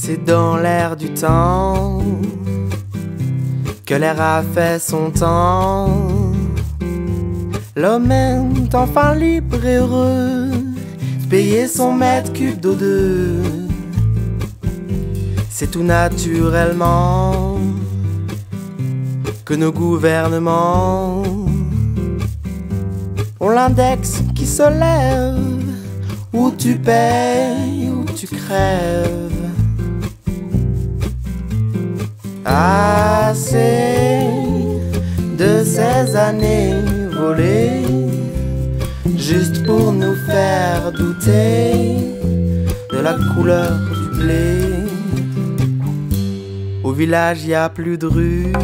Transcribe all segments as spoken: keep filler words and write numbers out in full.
C'est dans l'air du temps que l'air a fait son temps. L'homme est enfin libre et heureux de payer son mètre cube d'O deux. C'est tout naturellement que nos gouvernements ont l'index qui se lève, où tu payes, où tu crèves. Assez de ces années volées juste pour nous faire douter de la couleur du blé. Au village y a plus de rues,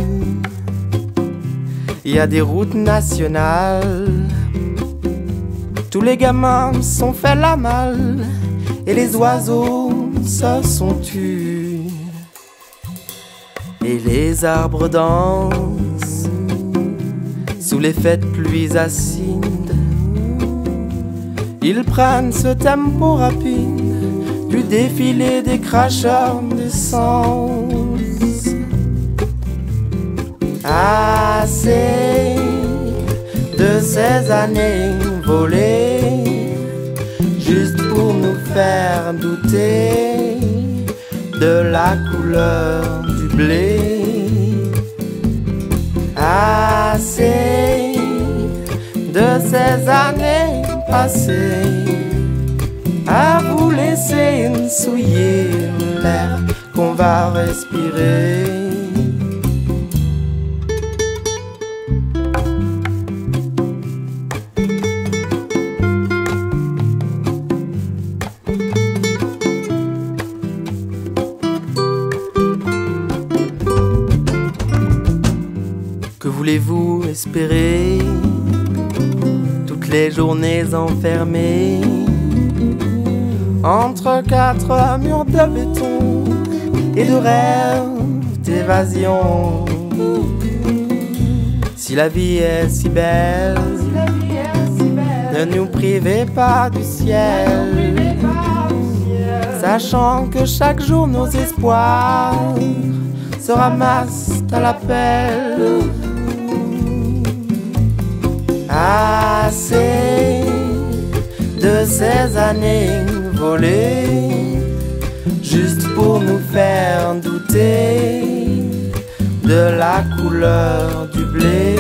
y a des routes nationales. Tous les gamins sont fait la malle et les oiseaux se sont tus. Et les arbres dansent sous l'effet de pluies acides. Ils prennent ce tempo rapide du défilé des cracheurs d'essence. Assez de ces années volées juste pour nous faire douter de la couleur du blé. Assez de ces années passées à vous laisser souiller l'air qu'on va respirer. Que voulez-vous espérer? Toutes les journées enfermées entre quatre murs de béton et de rêves d'évasion. Si la vie est si belle, ne nous privez pas du ciel, sachant que chaque jour nos espoirs se ramassent à l'appel. Assez de ces années volées juste pour nous faire douter de la couleur du blé.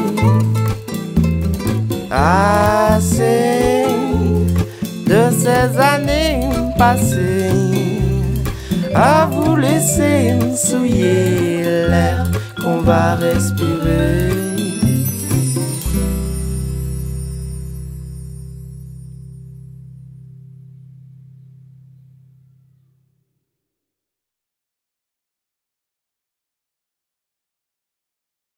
Assez de ces années passées à vous laisser souiller l'air qu'on va respirer.